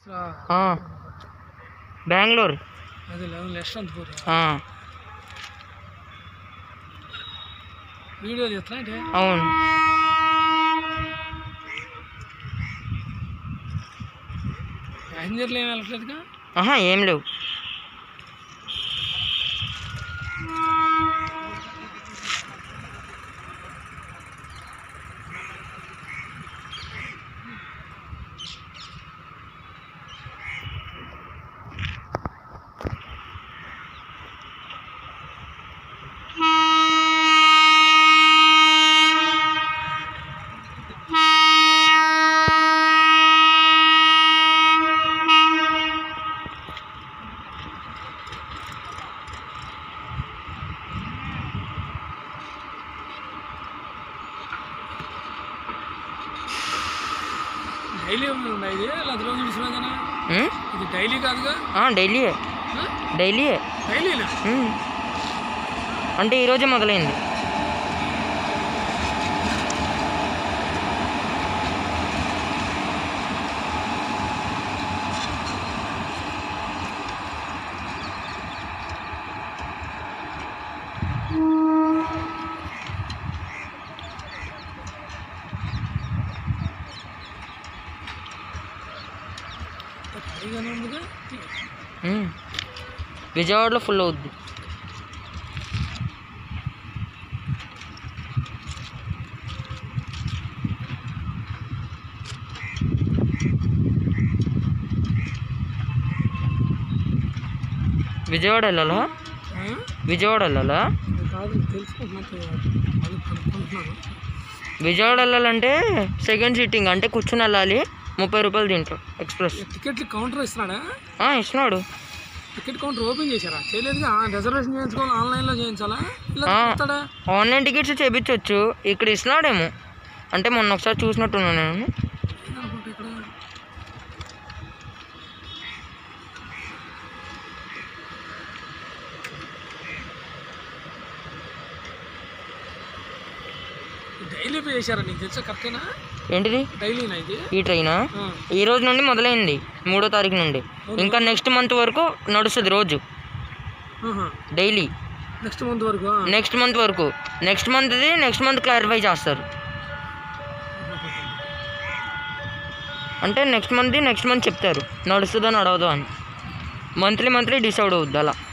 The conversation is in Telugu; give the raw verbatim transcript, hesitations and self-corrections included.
బెంగళూరు వీడియో తీస్తా అవును. ప్యాసింజర్లు ఏమి వెళ్ళట్లేదుగా? ఆహా, ఏం లేవు. డైలీ ఉన్నాయి ఇది లేదా రోజు విశ్రాంతినా? ఇది డైలీ కాదుగా? డైలీయే డైలీయే డైలీనా? అంటే ఈరోజే మొదలైంది. విజయవాడలో ఫుల్ అవుద్ది. విజయవాడ వెళ్ళాలా? విజయవాడ వెళ్ళాలా? విజయవాడ వెళ్ళాలంటే సెకండ్ సీటింగ్, అంటే కూర్చుని వెళ్ళాలి. ముప్పై రూపాయలు దీంట్లో ఎక్స్ప్రెస్. టికెట్లు కౌంటర్ ఇస్తున్నాడా? ఇస్తున్నాడు. టికెట్ కౌంటర్ ఓపెన్ చేశారా? చేయలేదుగా. రిజర్వేషన్ చేయించుకోవాలి, ఆన్లైన్లో చేయించాలా? Online tickets చేయించవచ్చు. ఇక్కడ ఇస్తున్నాడేమో, అంటే మొన్న ఒకసారి చూసినట్టున్నా నేను. డైలీ పే చేశారా? నీకు తెలుసా? కరెక్టేనా? ఏంటిది? డైలీనా ఇది? ఈ ట్రైనా ఈ రోజు నుండి మొదలైంది, మూడో తారీఖు నుండి. ఇంకా నెక్స్ట్ మంత్ వరకు నడుస్తుంది రోజు డైలీ. నెక్స్ట్ మంత్ వరకు నెక్స్ట్ మంత్ వరకు నెక్స్ట్ మంత్ది నెక్స్ట్ మంత్ క్లారిఫై చేస్తారు. అంటే నెక్స్ట్ మంత్ది నెక్స్ట్ మంత్ చెప్తారు నడుస్తుందో నడవదో అని. మంత్లీ మంత్లీ డిసైడ్ అవుద్ది అలా.